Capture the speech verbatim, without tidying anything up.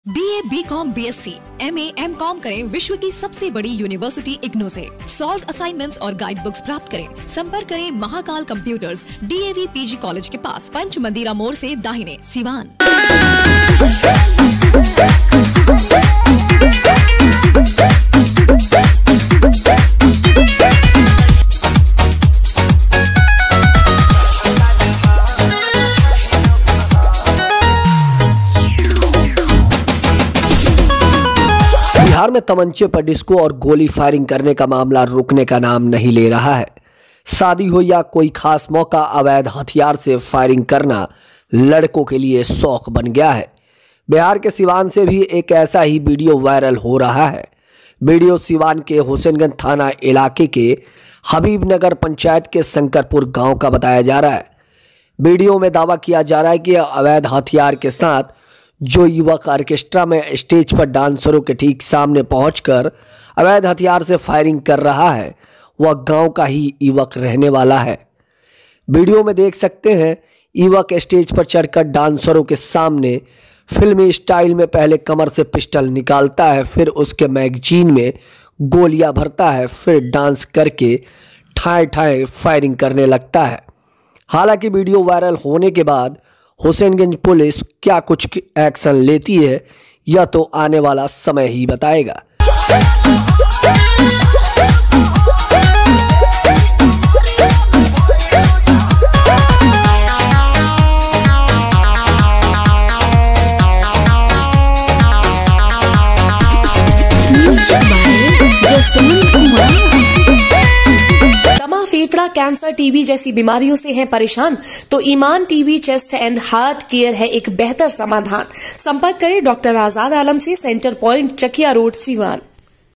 BA, BCom, BSc, MA, MCom करें विश्व की सबसे बड़ी यूनिवर्सिटी इग्नू से। सॉल्व असाइनमेंट्स और गाइड बुक्स प्राप्त करें। संपर्क करें Mahakal computers, DAV PG college के पास, पंच मंदिरा मोड़ से दाहिने, सिवान। बिहार में तमंचे पर डिस्को और गोली फायरिंग करने का मामला रुकने का नाम नहीं ले रहा है। शादी हो या कोई खास मौका, अवैध हथियार से फायरिंग करना लड़कों के लिए शौक बन गया है। बिहार के सिवान से भी एक ऐसा ही वीडियो वायरल हो रहा है। वीडियो सिवान के हुसैनगंज थाना इलाके के हबीबनगर पंचायत के शंकरपुर गांव का बताया जा रहा है। वीडियो में दावा किया जा रहा है कि अवैध हथियार के साथ जो युवक ऑर्केस्ट्रा में स्टेज पर डांसरों के ठीक सामने पहुंचकर अवैध हथियार से फायरिंग कर रहा है, वह गांव का ही युवक रहने वाला है। वीडियो में देख सकते हैं युवक स्टेज पर चढ़कर डांसरों के सामने फिल्मी स्टाइल में पहले कमर से पिस्टल निकालता है, फिर उसके मैगजीन में गोलियां भरता है, फिर डांस करके ठाए ठाए फायरिंग करने लगता है। हालांकि वीडियो वायरल होने के बाद हुसैनगंज पुलिस क्या कुछ एक्शन लेती है, यह तो आने वाला समय ही बताएगा। फेफड़ा, कैंसर, टीबी जैसी बीमारियों से हैं परेशान तो Iman TB chest and heart care है एक बेहतर समाधान। संपर्क करें डॉक्टर आजाद आलम से, centre point, Chakia road, Siwan.